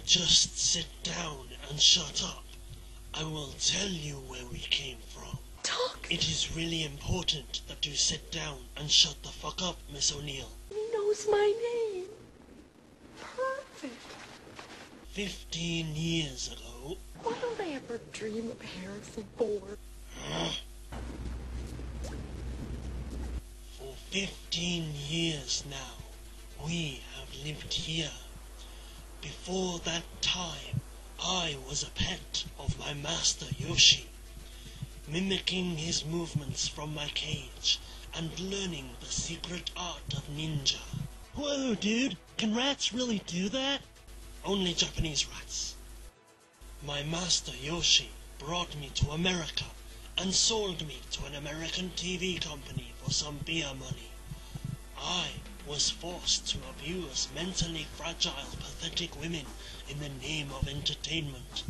Just sit down and shut up. I will tell you where we came from. Talk. It is really important that you sit down and shut the fuck up, Miss O'Neill. He knows my name. Perfect. 15 years ago... Why don't I ever dream of Harrison Ford? For 15 years now, we have lived here. Before that time, I was a pet of my master Yoshi, mimicking his movements from my cage and learning the secret art of ninja. Whoa, dude, can rats really do that? Only Japanese rats. My master Yoshi brought me to America and sold me to an American TV company for some beer money. I was forced to abuse mentally fragile, pathetic women in the name of entertainment.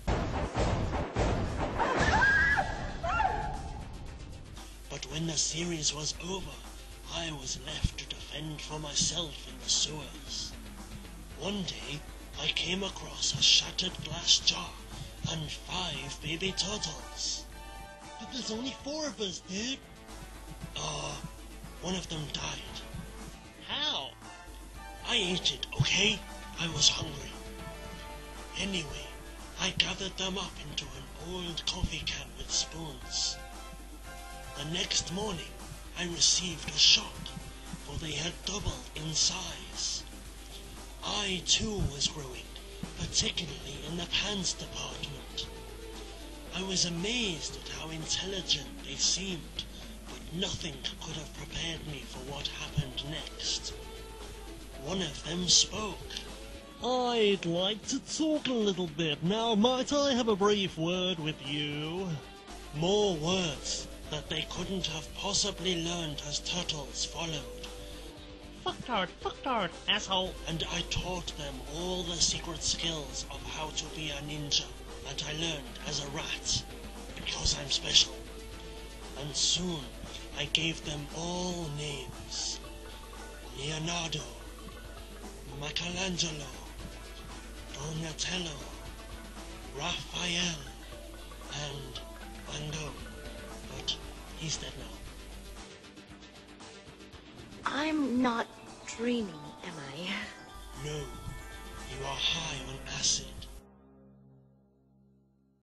But when the series was over, I was left to defend for myself in the sewers. One day, I came across a shattered glass jar and 5 baby turtles. But there's only 4 of us, dude. One of them died. How? I ate it, okay? I was hungry. Anyway, I gathered them up into an old coffee can with spoons. The next morning, I received a shock, for they had doubled in size. I too was growing, particularly in the pants department. I was amazed at how intelligent they seemed, but nothing could have prepared me for what happened next. One of them spoke. I'd like to talk a little bit. Now, might I have a brief word with you? More words that they couldn't have possibly learned as turtles followed. Fucktard, asshole. And I taught them all the secret skills of how to be a ninja that I learned as a rat, because I'm special. And soon I gave them all names. Leonardo, Michelangelo, Donatello, Raphael, and Van Gogh. But he's dead now. I'm not dreaming, am I? No, you are high on acid.